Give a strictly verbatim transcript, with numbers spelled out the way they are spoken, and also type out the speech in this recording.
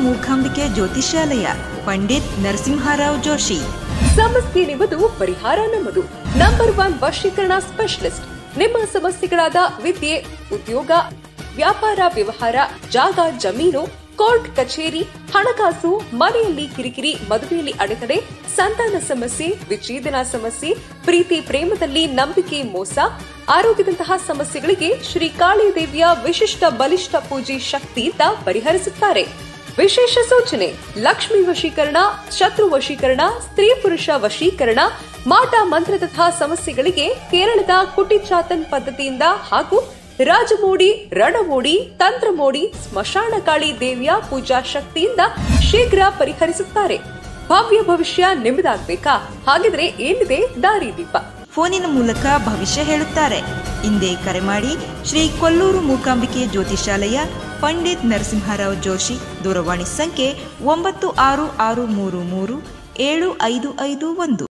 ಮೂಕಾಂಬಿಕೆ ಜ್ಯೋತಿಷಾಲಯ, ಪಂಡಿತ್ ನರಸಿಂಹರಾವ್ ಜೋಶಿ. ಸಮಸ್ಯೆ ನಿಮ್ಮದು, ಪರಿಹಾರ ನಮ್ಮದು. ನಂಬರ್ ಒನ್ ವಶೀಕರಣ ಸ್ಪೆಷಲಿಸ್ಟ್. ನಿಮ್ಮ ಸಮಸ್ಯೆಗಳಾದ ವಿದ್ಯೆ, ಉದ್ಯೋಗ, ವ್ಯಾಪಾರ ವ್ಯವಹಾರ, ಜಾಗ ಜಮೀನು, ಕೋರ್ಟ್ ಕಚೇರಿ, ಹಣಕಾಸು, ಮನೆಯಲ್ಲಿ ಕಿರಿಕಿರಿ, ಮದುವೆಯಲ್ಲಿ ಅಡೆತಡೆ, ಸಂತಾನ ಸಮಸ್ಯೆ, ವಿಚ್ಛೇದನ ಸಮಸ್ಯೆ, ಪ್ರೀತಿ ಪ್ರೇಮದಲ್ಲಿ ನಂಬಿಕೆ ಮೋಸ, ಆರೋಗ್ಯದಂತಹ ಸಮಸ್ಯೆಗಳಿಗೆ ಶ್ರೀ ಕಾಳಿದೇವಿಯ ವಿಶಿಷ್ಟ ಬಲಿಷ್ಠ ಪೂಜೆ ಶಕ್ತಿಯಿಂದ ಪರಿಹರಿಸುತ್ತಾರೆ. ವಿಶೇಷ ಸೂಚನೆ: ಲಕ್ಷ್ಮಿ ವಶೀಕರಣ, ಶತ್ರು ವಶೀಕರಣ, ಸ್ತ್ರೀ ಪುರುಷ ವಶೀಕರಣ, ಮಾಟ ಮಂತ್ರದಂತಹ ಸಮಸ್ಯೆಗಳಿಗೆ ಕೇರಳದ ಕುಟಿಚಾತನ್ ಪದ್ಧತಿಯಿಂದ ಹಾಗೂ ರಾಜಮೋಡಿ, ರಣಮೋಡಿ, ತಂತ್ರಮೋಡಿ, ಸ್ಮಶಾನ ಕಾಳಿ ದೇವಿಯ ಪೂಜಾ ಶಕ್ತಿಯಿಂದ ಶೀಘ್ರ ಪರಿಹರಿಸುತ್ತಾರೆ. ಭವ್ಯ ಭವಿಷ್ಯ ನಿಮ್ಮದಾಗಬೇಕಾ? ಹಾಗಿದ್ರೆ ಏನಿದೆ ದಾರಿದೀಪ? ಫೋನಿನ ಮೂಲಕ ಭವಿಷ್ಯ ಹೇಳುತ್ತಾರೆ. ಹಿಂದೆ ಕರೆ ಮಾಡಿ. ಶ್ರೀ ಕೊಲ್ಲೂರು ಮೂಕಾಂಬಿಕೆ ಜ್ಯೋತಿಷಾಲಯ, ಪಂಡಿತ್ ನರಸಿಂಹರಾವ್ ಜೋಶಿ. ದೂರವಾಣಿ ಸಂಖ್ಯೆ ಒಂಬತ್ತು ಆರು ಆರು ಮೂರು ಮೂರು ಏಳು ಐದು ಐದು ಒಂದು.